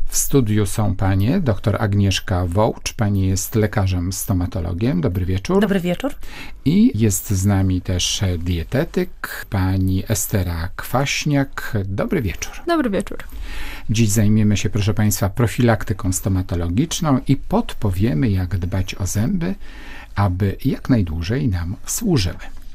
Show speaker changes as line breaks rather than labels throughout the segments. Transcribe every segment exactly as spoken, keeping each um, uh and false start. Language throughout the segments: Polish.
W studiu są panie, dr Agnieszka Wołcz, pani jest lekarzem stomatologiem. Dobry wieczór.
Dobry wieczór.
I jest z nami też dietetyk, pani Estera Kwaśniak. Dobry wieczór.
Dobry wieczór.
Dziś zajmiemy się, proszę państwa, profilaktyką stomatologiczną i podpowiemy, jak dbać o zęby, aby jak najdłużej nam służyły.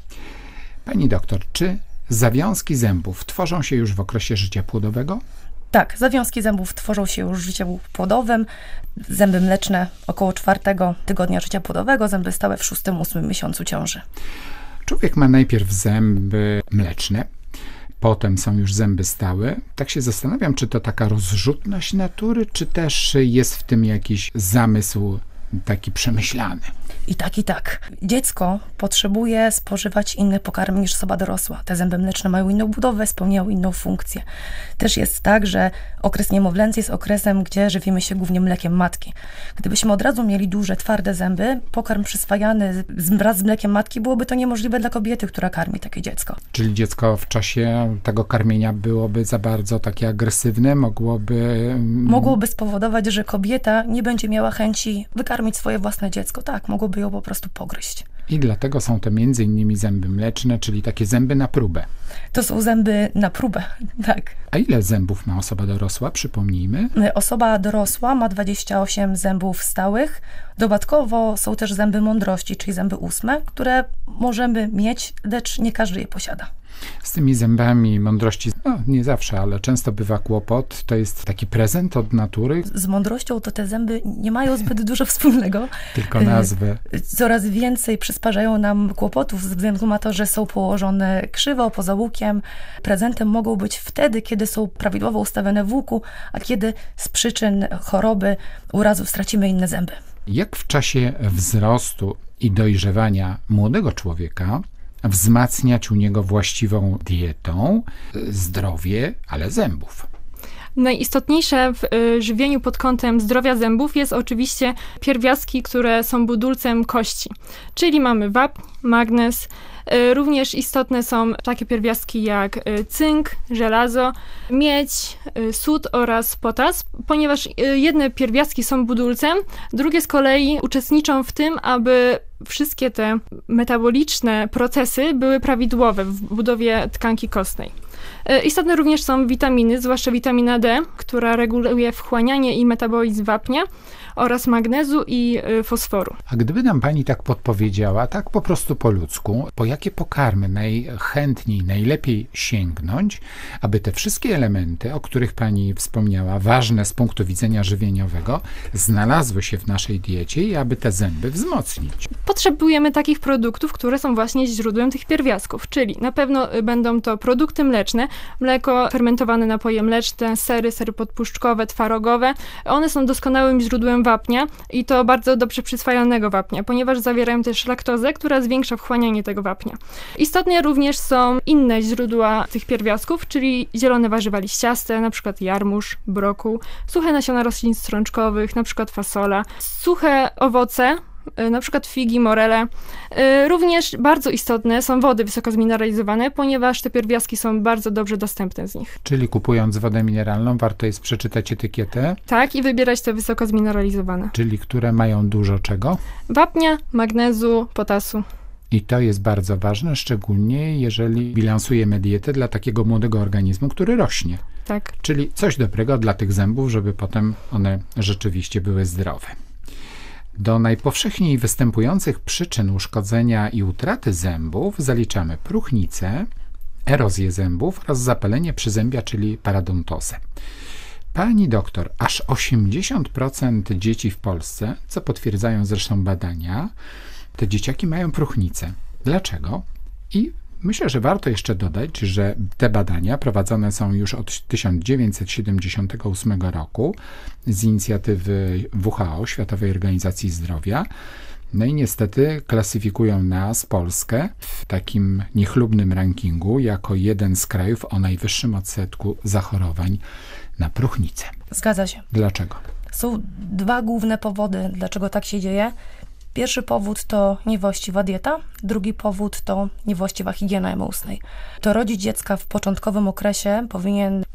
Pani doktor, czy zawiązki zębów tworzą się już w okresie życia płodowego?
Tak, zawiązki zębów tworzą się już w życiu płodowym. Zęby mleczne około czwartego tygodnia życia płodowego, zęby stałe w szóstym, ósmym miesiącu ciąży.
Człowiek ma najpierw zęby mleczne, potem są już zęby stałe. Tak się zastanawiam, czy to taka rozrzutność natury, czy też jest w tym jakiś zamysł taki przemyślany.
I tak, i tak. Dziecko potrzebuje spożywać inny pokarm niż osoba dorosła. Te zęby mleczne mają inną budowę, spełniają inną funkcję. Też jest tak, że okres niemowlęcy jest okresem, gdzie żywimy się głównie mlekiem matki. Gdybyśmy od razu mieli duże, twarde zęby, pokarm przyswajany wraz z mlekiem matki, byłoby to niemożliwe dla kobiety, która karmi takie dziecko.
Czyli dziecko w czasie tego karmienia byłoby za bardzo takie agresywne, mogłoby...
Mogłoby spowodować, że kobieta nie będzie miała chęci wykarmić swoje własne dziecko. Tak, mogłoby ją po prostu pogryźć.
I dlatego są to między innymi zęby mleczne, czyli takie zęby na próbę.
To są zęby na próbę, tak.
A ile zębów ma osoba dorosła? Przypomnijmy.
Osoba dorosła ma dwadzieścia osiem zębów stałych. Dodatkowo są też zęby mądrości, czyli zęby ósme, które możemy mieć, lecz nie każdy je posiada.
Z tymi zębami mądrości, no nie zawsze, ale często bywa kłopot. To jest taki prezent od natury.
Z mądrością to te zęby nie mają zbyt dużo wspólnego.
Tylko nazwę.
Coraz więcej przysparzają nam kłopotów ze względu na to, że są położone krzywo, poza łukiem. Prezentem mogą być wtedy, kiedy są prawidłowo ustawione w łuku, a kiedy z przyczyn choroby, urazów stracimy inne zęby.
Jak w czasie wzrostu i dojrzewania młodego człowieka wzmacniać u niego właściwą dietą zdrowie, ale zębów?
Najistotniejsze w y, żywieniu pod kątem zdrowia zębów jest oczywiście pierwiastki, które są budulcem kości. Czyli mamy wapń, magnez. Y, również istotne są takie pierwiastki jak y, cynk, żelazo, miedź, y, sód oraz potas, ponieważ y, jedne pierwiastki są budulcem, drugie z kolei uczestniczą w tym, aby wszystkie te metaboliczne procesy były prawidłowe w budowie tkanki kostnej. Istotne również są witaminy, zwłaszcza witamina D, która reguluje wchłanianie i metabolizm wapnia oraz magnezu i fosforu.
A gdyby nam pani tak podpowiedziała, tak po prostu po ludzku, po jakie pokarmy najchętniej, najlepiej sięgnąć, aby te wszystkie elementy, o których pani wspomniała, ważne z punktu widzenia żywieniowego, znalazły się w naszej diecie i aby te zęby wzmocnić?
Potrzebujemy takich produktów, które są właśnie źródłem tych pierwiastków, czyli na pewno będą to produkty mleczne, mleko, fermentowane napoje mleczne, sery, sery podpuszczkowe, twarogowe. One są doskonałym źródłem wapnia i to bardzo dobrze przyswajanego wapnia, ponieważ zawierają też laktozę, która zwiększa wchłanianie tego wapnia. Istotne również są inne źródła tych pierwiastków, czyli zielone warzywa liściaste, na przykład jarmuż, brokuł, suche nasiona roślin strączkowych, na przykład fasola, suche owoce, na przykład figi, morele. Również bardzo istotne są wody wysoko zmineralizowane, ponieważ te pierwiastki są bardzo dobrze dostępne z nich.
Czyli kupując wodę mineralną, warto jest przeczytać etykietę?
Tak, i wybierać te wysoko zmineralizowane.
Czyli które mają dużo czego?
Wapnia, magnezu, potasu.
I to jest bardzo ważne, szczególnie jeżeli bilansujemy dietę dla takiego młodego organizmu, który rośnie.
Tak.
Czyli coś dobrego dla tych zębów, żeby potem one rzeczywiście były zdrowe. Do najpowszechniej występujących przyczyn uszkodzenia i utraty zębów zaliczamy próchnicę, erozję zębów oraz zapalenie przyzębia, czyli parodontozę. Pani doktor, aż osiemdziesiąt procent dzieci w Polsce, co potwierdzają zresztą badania, te dzieciaki mają próchnicę. Dlaczego? I myślę, że warto jeszcze dodać, że te badania prowadzone są już od tysiąc dziewięćset siedemdziesiątego ósmego roku z inicjatywy W H O, Światowej Organizacji Zdrowia. No i niestety klasyfikują nas, Polskę, w takim niechlubnym rankingu jako jeden z krajów o najwyższym odsetku zachorowań na próchnicę.
Zgadza się.
Dlaczego?
Są dwa główne powody, dlaczego tak się dzieje. Pierwszy powód to niewłaściwa dieta, drugi powód to niewłaściwa higiena ustnej. To rodzic dziecka w początkowym okresie powinien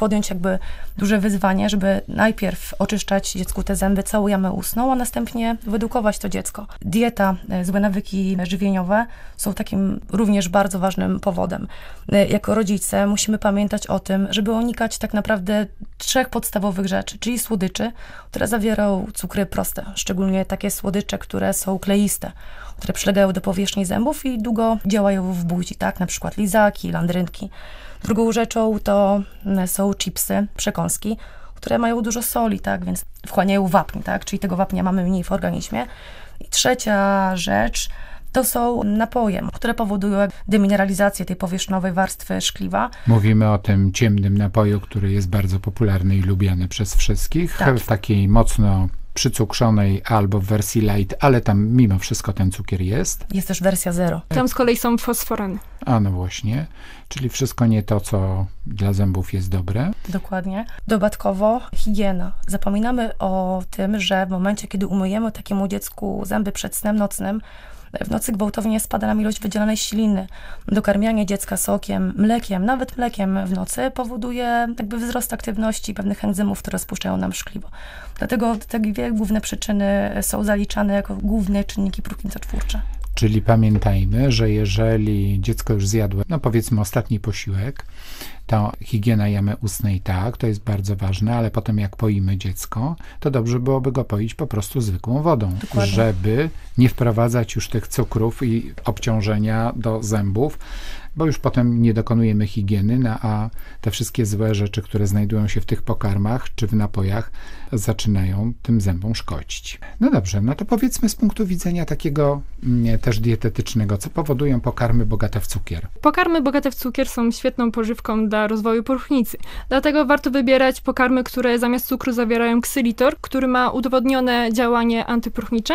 podjąć jakby duże wyzwanie, żeby najpierw oczyszczać dziecku te zęby, całą jamę ustną, a następnie wyedukować to dziecko. Dieta, złe nawyki żywieniowe są takim również bardzo ważnym powodem. Jako rodzice musimy pamiętać o tym, żeby unikać tak naprawdę trzech podstawowych rzeczy, czyli słodyczy, które zawierają cukry proste, szczególnie takie słodycze, które są kleiste, które przylegają do powierzchni zębów i długo działają w buzi, tak, na przykład lizaki, landrynki. Drugą rzeczą to są chipsy, przekąski, które mają dużo soli, tak, więc wchłaniają wapń, tak, czyli tego wapnia mamy mniej w organizmie. I trzecia rzecz to są napoje, które powodują demineralizację tej powierzchniowej warstwy szkliwa.
Mówimy o tym ciemnym napoju, który jest bardzo popularny i lubiany przez wszystkich,
Tak.
w takiej mocno przycukrzonej albo w wersji light, ale tam mimo wszystko ten cukier jest.
Jest też wersja zero.
Tam z kolei są fosforany.
A no właśnie, czyli wszystko nie to, co dla zębów jest dobre.
Dokładnie. Dodatkowo higiena. Zapominamy o tym, że w momencie, kiedy umyjemy takiemu dziecku zęby przed snem nocnym, w nocy gwałtownie spada nam ilość wydzielanej śliny. Dokarmianie dziecka sokiem, mlekiem, nawet mlekiem w nocy powoduje jakby wzrost aktywności pewnych enzymów, które rozpuszczają nam szkliwo. Dlatego te dwie główne przyczyny są zaliczane jako główne czynniki próchnicotwórcze.
Czyli pamiętajmy, że jeżeli dziecko już zjadło, no powiedzmy ostatni posiłek, to higiena jamy ustnej tak, to jest bardzo ważne, ale potem jak poimy dziecko, to dobrze byłoby go poić po prostu zwykłą wodą,
Dokładnie.
żeby nie wprowadzać już tych cukrów i obciążenia do zębów, bo już potem nie dokonujemy higieny, no a te wszystkie złe rzeczy, które znajdują się w tych pokarmach czy w napojach, zaczynają tym zębom szkodzić. No dobrze, no to powiedzmy z punktu widzenia takiego mm, też dietetycznego, co powodują pokarmy bogate w cukier?
Pokarmy bogate w cukier są świetną pożywką dla rozwoju próchnicy. Dlatego warto wybierać pokarmy, które zamiast cukru zawierają ksylitor, który ma udowodnione działanie antypróchnicze.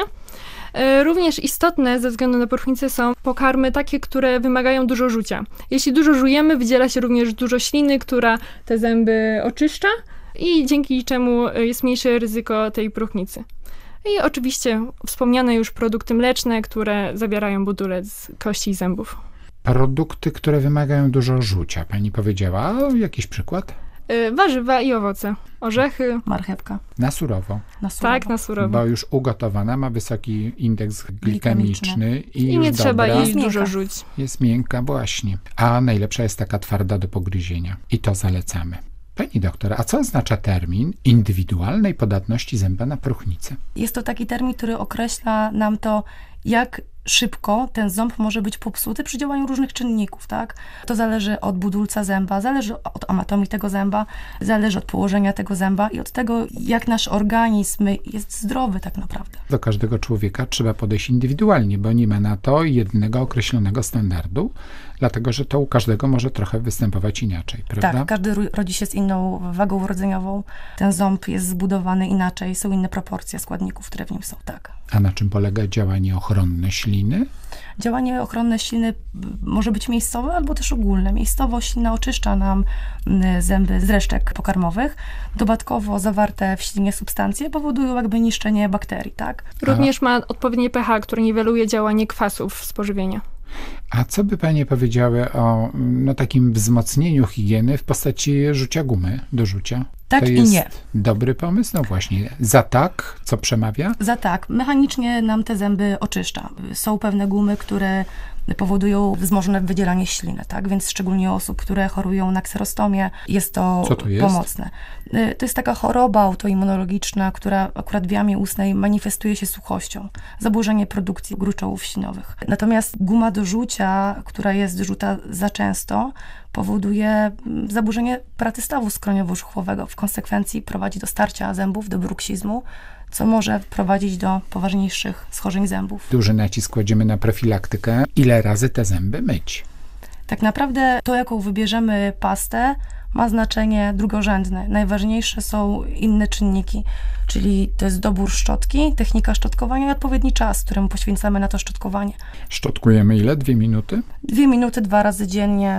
E, Również istotne ze względu na próchnicę są pokarmy takie, które wymagają dużo żucia. Jeśli dużo żujemy, wydziela się również dużo śliny, która te zęby oczyszcza i dzięki czemu jest mniejsze ryzyko tej próchnicy. I oczywiście wspomniane już produkty mleczne, które zawierają budulec kości i zębów.
Produkty, które wymagają dużo żucia. Pani powiedziała, o, jakiś przykład?
E, Warzywa i owoce, orzechy,
Marchewka
Na surowo,
na surowo.
tak, na surowo.
bo już ugotowana ma wysoki indeks glikemiczny i,
I
już
nie trzeba
dobra,
jej
miękka.
dużo rzuć.
jest miękka właśnie. A najlepsza jest taka twarda do pogryzienia i to zalecamy. Pani doktor, a co oznacza termin indywidualnej podatności zęba na próchnicę?
Jest to taki termin, który określa nam to, jak szybko ten ząb może być popsuty przy działaniu różnych czynników, tak? To zależy od budulca zęba, zależy od anatomii tego zęba, zależy od położenia tego zęba i od tego, jak nasz organizm jest zdrowy tak naprawdę.
Do każdego człowieka trzeba podejść indywidualnie, bo nie ma na to jednego określonego standardu, dlatego że to u każdego może trochę występować inaczej, prawda?
Tak, każdy ro- rodzi się z inną wagą urodzeniową, ten ząb jest zbudowany inaczej, są inne proporcje składników, które w nim są, tak.
A na czym polega działanie ochronne śliny?
Działanie ochronne śliny może być miejscowe albo też ogólne. Miejscowo ślina oczyszcza nam mm, zęby z resztek pokarmowych. Dodatkowo zawarte w ślinie substancje powodują jakby niszczenie bakterii, tak?
Również ma odpowiednie pH, które niweluje działanie kwasów spożywienia.
A co by panie powiedziały o no, takim wzmocnieniu higieny w postaci rzucia gumy do rzucia?
Tak
to
i
jest
nie.
dobry pomysł? No właśnie, za tak, co przemawia?
Za tak, mechanicznie nam te zęby oczyszcza. Są pewne gumy, które powodują wzmożone wydzielanie śliny, tak? Więc szczególnie osób, które chorują na kserostomię, jest to,
Co to jest?
pomocne. Y, To jest taka choroba autoimmunologiczna, która akurat w jamie ustnej manifestuje się suchością, zaburzenie produkcji gruczołów ślinowych. Natomiast guma do rzucia, która jest rzuta za często, powoduje mm, zaburzenie pracy stawu skroniowo-żuchwowego. W konsekwencji prowadzi do starcia zębów, do bruksizmu, co może prowadzić do poważniejszych schorzeń zębów.
Duży nacisk kładziemy na profilaktykę. Ile razy te zęby myć?
Tak naprawdę to, jaką wybierzemy pastę, ma znaczenie drugorzędne. Najważniejsze są inne czynniki, czyli to jest dobór szczotki, technika szczotkowania i odpowiedni czas, któremu poświęcamy na to szczotkowanie.
Szczotkujemy ile? Dwie minuty?
Dwie minuty, dwa razy dziennie,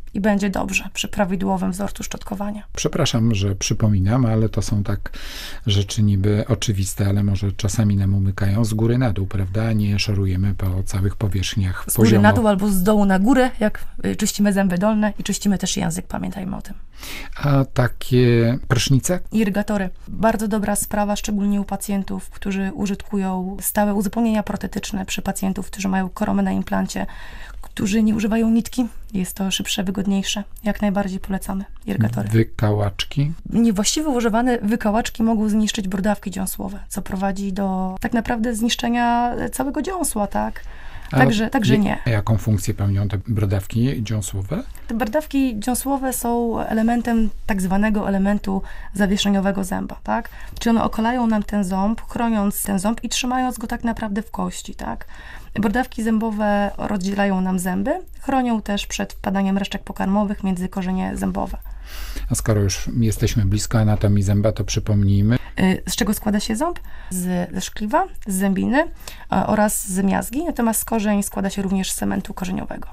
i będzie dobrze przy prawidłowym wzorcu szczotkowania.
Przepraszam, że przypominam, ale to są tak rzeczy niby oczywiste, ale może czasami nam umykają z góry na dół, prawda? Nie szorujemy po całych powierzchniach
Z góry
poziomo.
na dół albo z dołu na górę, jak y, czyścimy zęby dolne i czyścimy też język, pamiętajmy o tym.
A takie prysznice?
Irygatory. Bardzo dobra sprawa, szczególnie u pacjentów, którzy użytkują stałe uzupełnienia protetyczne przy pacjentów, którzy mają koromę na implancie, którzy nie używają nitki. Jest to szybsze, wygodniejsze. Jak najbardziej polecamy irygatory.
Wykałaczki?
Niewłaściwie używane wykałaczki mogą zniszczyć brodawki dziąsłowe, co prowadzi do tak naprawdę zniszczenia całego dziąsła, tak? Także, także nie.
Jaką funkcję pełnią te brodawki dziąsłowe?
Te brodawki dziąsłowe są elementem tak zwanego elementu zawieszeniowego zęba, tak? Czyli one okalają nam ten ząb, chroniąc ten ząb i trzymając go tak naprawdę w kości, tak? Brodawki zębowe rozdzielają nam zęby, chronią też przed wpadaniem resztek pokarmowych między korzenie zębowe.
A skoro już jesteśmy blisko anatomii zęba, to przypomnijmy.
Z czego składa się ząb? Z, ze szkliwa, z zębiny oraz z miazgi, natomiast korzeń składa się również z cementu korzeniowego.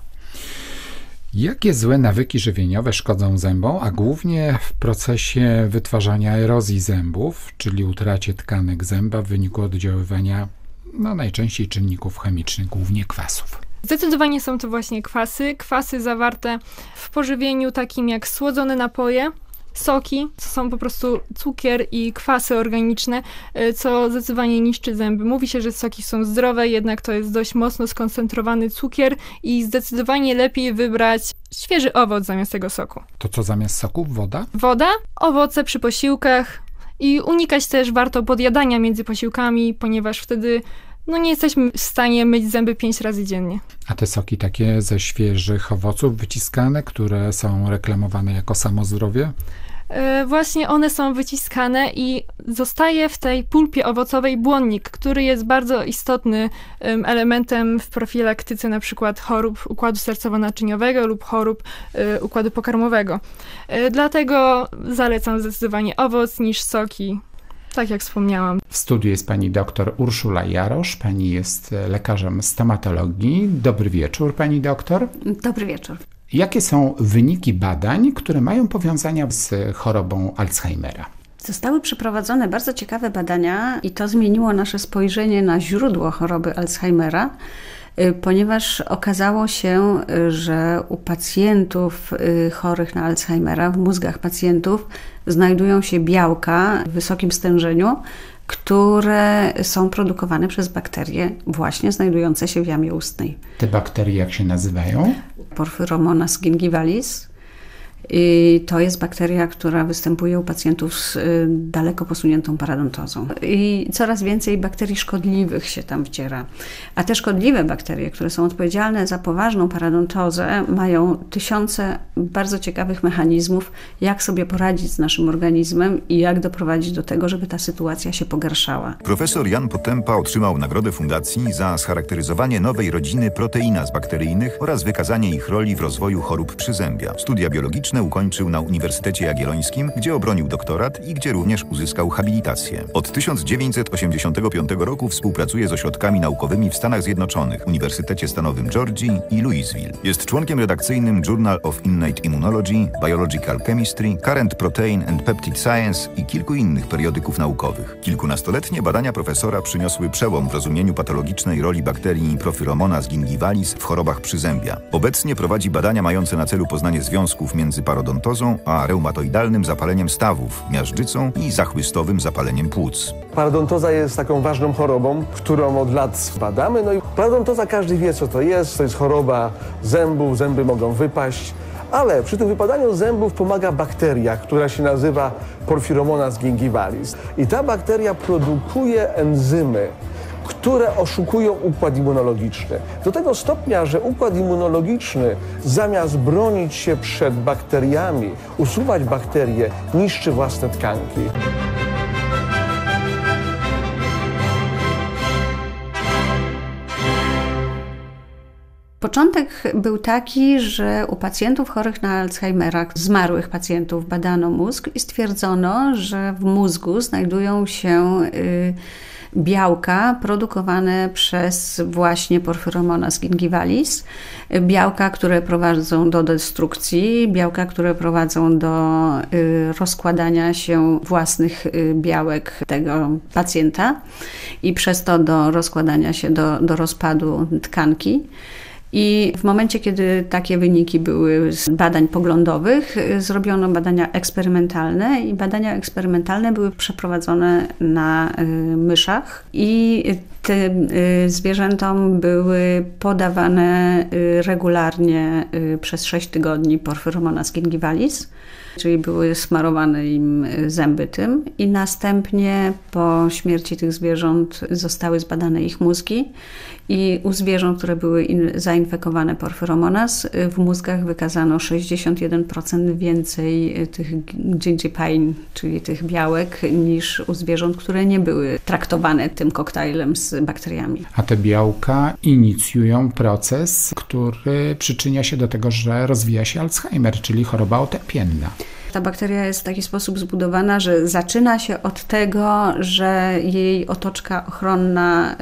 Jakie złe nawyki żywieniowe szkodzą zębom, a głównie w procesie wytwarzania erozji zębów, czyli utracie tkanek zęba w wyniku oddziaływania no, najczęściej czynników chemicznych, głównie kwasów?
Zdecydowanie są to właśnie kwasy. Kwasy zawarte w pożywieniu takim jak słodzone napoje, soki, to są po prostu cukier i kwasy organiczne, co zdecydowanie niszczy zęby. Mówi się, że soki są zdrowe, jednak to jest dość mocno skoncentrowany cukier i zdecydowanie lepiej wybrać świeży owoc zamiast tego soku.
To co zamiast soków? Woda?
Woda, owoce przy posiłkach i unikać też warto podjadania między posiłkami, ponieważ wtedy no nie jesteśmy w stanie myć zęby pięć razy dziennie.
A te soki takie ze świeżych owoców wyciskane, które są reklamowane jako samozdrowie?
Yy, właśnie one są wyciskane i zostaje w tej pulpie owocowej błonnik, który jest bardzo istotny ym, elementem w profilaktyce na przykład chorób układu sercowo-naczyniowego lub chorób yy, układu pokarmowego. Yy, dlatego zalecam zdecydowanie owoc niż soki. Tak jak wspomniałam.
W studiu jest pani doktor Urszula Jarosz. Pani jest lekarzem stomatologii. Dobry wieczór, pani doktor.
Dobry wieczór.
Jakie są wyniki badań, które mają powiązania z chorobą Alzheimera?
Zostały przeprowadzone bardzo ciekawe badania i to zmieniło nasze spojrzenie na źródło choroby Alzheimera, ponieważ okazało się, że u pacjentów chorych na Alzheimera, w mózgach pacjentów znajdują się białka w wysokim stężeniu, które są produkowane przez bakterie właśnie znajdujące się w jamie ustnej.
Te bakterie jak się nazywają?
Porphyromonas gingivalis. I to jest bakteria, która występuje u pacjentów z daleko posuniętą parodontozą. I coraz więcej bakterii szkodliwych się tam wciera. A te szkodliwe bakterie, które są odpowiedzialne za poważną parodontozę, mają tysiące bardzo ciekawych mechanizmów, jak sobie poradzić z naszym organizmem i jak doprowadzić do tego, żeby ta sytuacja się pogarszała.
Profesor Jan Potępa otrzymał nagrodę fundacji za scharakteryzowanie nowej rodziny proteinaz bakteryjnych oraz wykazanie ich roli w rozwoju chorób przyzębia. Studia biologiczne ukończył na Uniwersytecie Jagiellońskim, gdzie obronił doktorat i gdzie również uzyskał habilitację. Od tysiąc dziewięćset osiemdziesiątego piątego roku współpracuje z ośrodkami naukowymi w Stanach Zjednoczonych, Uniwersytecie Stanowym Georgii i Louisville. Jest członkiem redakcyjnym Journal of Innate Immunology, Biological Chemistry, Current Protein and Peptide Science i kilku innych periodyków naukowych. Kilkunastoletnie badania profesora przyniosły przełom w rozumieniu patologicznej roli bakterii Porphyromonas gingivalis w chorobach przyzębia. Obecnie prowadzi badania mające na celu poznanie związków między parodontozą a reumatoidalnym zapaleniem stawów, miażdżycą i zachłystowym zapaleniem płuc.
Parodontoza jest taką ważną chorobą, którą od lat badamy. No i parodontoza każdy wie, co to jest. To jest choroba zębów, zęby mogą wypaść. Ale przy tym wypadaniu zębów pomaga bakteria, która się nazywa Porphyromonas gingivalis. I ta bakteria produkuje enzymy, które oszukują układ immunologiczny. Do tego stopnia, że układ immunologiczny zamiast bronić się przed bakteriami, usuwać bakterie, niszczy własne tkanki.
Początek był taki, że u pacjentów chorych na Alzheimera, zmarłych pacjentów, badano mózg i stwierdzono, że w mózgu znajdują się y, białka produkowane przez właśnie Porphyromonas gingivalis, białka, które prowadzą do destrukcji, białka, które prowadzą do y, rozkładania się własnych y, białek tego pacjenta i przez to do rozkładania się, do, do rozpadu tkanki. I w momencie, kiedy takie wyniki były z badań poglądowych, zrobiono badania eksperymentalne i badania eksperymentalne były przeprowadzone na myszach i tym zwierzętom były podawane regularnie przez sześć tygodni Porphyromonas gingivalis, czyli były smarowane im zęby tym i następnie po śmierci tych zwierząt zostały zbadane ich mózgi i u zwierząt, które były in, zainfekowane Porphyromonas, w mózgach wykazano sześćdziesiąt jeden procent więcej tych gingipine, czyli tych białek, niż u zwierząt, które nie były traktowane tym koktajlem z bakteriami.
A te białka inicjują proces, który przyczynia się do tego, że rozwija się Alzheimer, czyli choroba otępienna.
Ta bakteria jest w taki sposób zbudowana, że zaczyna się od tego, że jej otoczka ochronna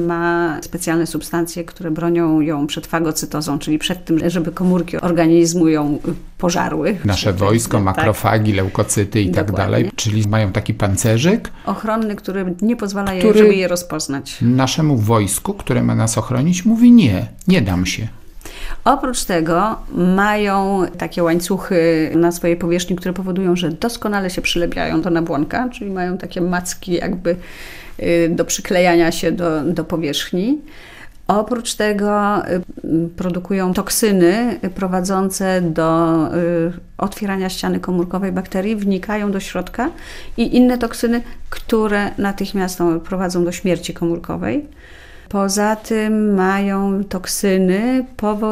ma specjalne substancje, które bronią ją przed fagocytozą, czyli przed tym, żeby komórki organizmu ją pożarły.
Nasze wojsko, makrofagi, tak, leukocyty i
Dokładnie.
tak dalej, czyli mają taki pancerzyk
ochronny, który nie pozwala
który
jej, żeby je rozpoznać.
Naszemu wojsku, które ma nas ochronić, mówi nie, nie dam się.
Oprócz tego mają takie łańcuchy na swojej powierzchni, które powodują, że doskonale się przylepiają do nabłonka, czyli mają takie macki jakby do przyklejania się do, do powierzchni. Oprócz tego produkują toksyny prowadzące do otwierania ściany komórkowej bakterii, wnikają do środka i inne toksyny, które natychmiast prowadzą do śmierci komórkowej. Poza tym mają toksyny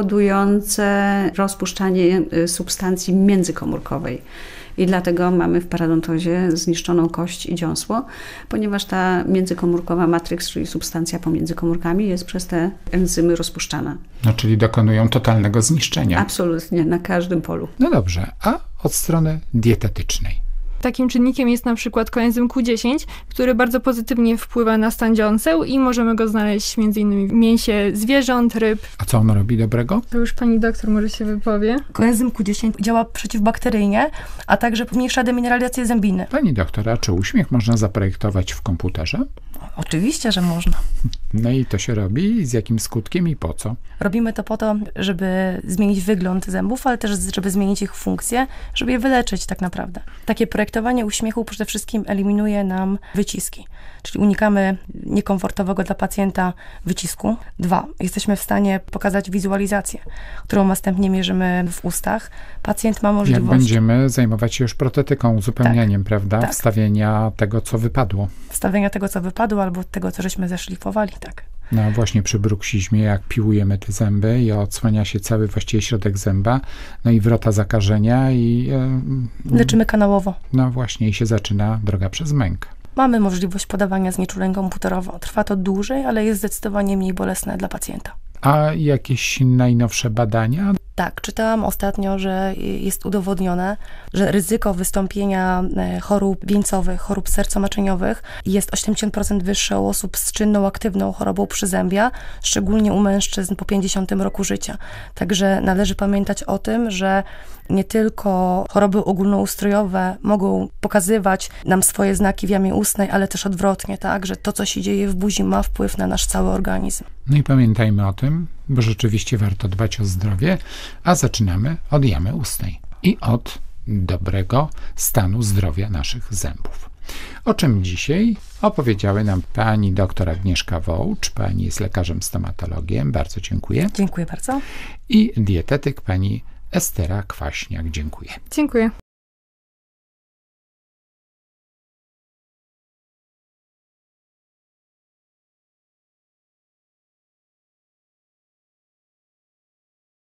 powodujące rozpuszczanie substancji międzykomórkowej. I dlatego mamy w paradontozie zniszczoną kość i dziąsło, ponieważ ta międzykomórkowa matrix, czyli substancja pomiędzy komórkami, jest przez te enzymy rozpuszczana.
No, czyli dokonują totalnego zniszczenia.
Absolutnie, na każdym polu.
No dobrze, a od strony dietetycznej?
Takim czynnikiem jest na przykład koenzym Q dziesięć, który bardzo pozytywnie wpływa na stan dziąseł i możemy go znaleźć między innymi w mięsie zwierząt, ryb.
A co on robi dobrego?
To już pani doktor może się wypowie.
Koenzym Q dziesięć działa przeciwbakteryjnie, a także zmniejsza demineralizację zębiny.
Pani doktora, czy uśmiech można zaprojektować w komputerze?
Oczywiście, że można.
No i to się robi, z jakim skutkiem i po co?
Robimy to po to, żeby zmienić wygląd zębów, ale też żeby zmienić ich funkcję, żeby je wyleczyć tak naprawdę. Takie projektowanie uśmiechu przede wszystkim eliminuje nam wyciski, czyli unikamy niekomfortowego dla pacjenta wycisku. Dwa, jesteśmy w stanie pokazać wizualizację, którą następnie mierzymy w ustach. Pacjent ma możliwość...
Jak będziemy zajmować się już protetyką, uzupełnianiem, tak, prawda?
Tak.
Wstawienia tego, co wypadło.
Wstawienia tego, co wypadło, albo tego, co żeśmy zeszlifowali, tak.
No właśnie przy bruksizmie, jak piłujemy te zęby i odsłania się cały właściwie środek zęba, no i wrota zakażenia i... Yy,
Leczymy kanałowo.
No właśnie i się zaczyna droga przez mękę.
Mamy możliwość podawania znieczuleń komputerowo. Trwa to dłużej, ale jest zdecydowanie mniej bolesne dla pacjenta.
A jakieś najnowsze badania?
Tak, czytałam ostatnio, że jest udowodnione, że ryzyko wystąpienia chorób wieńcowych, chorób serconaczyniowych jest osiemdziesiąt procent wyższe u osób z czynną, aktywną chorobą przyzębia, szczególnie u mężczyzn po pięćdziesiątym roku życia. Także należy pamiętać o tym, że nie tylko choroby ogólnoustrojowe mogą pokazywać nam swoje znaki w jamie ustnej, ale też odwrotnie, tak, że to, co się dzieje w buzi, ma wpływ na nasz cały organizm.
No i pamiętajmy o tym, bo rzeczywiście warto dbać o zdrowie, a zaczynamy od jamy ustnej i od dobrego stanu zdrowia naszych zębów. O czym dzisiaj opowiedziały nam pani doktor Agnieszka Wołcz, pani jest lekarzem stomatologiem, bardzo dziękuję.
Dziękuję bardzo.
I dietetyk pani Estera Kwaśniak, dziękuję.
Dziękuję.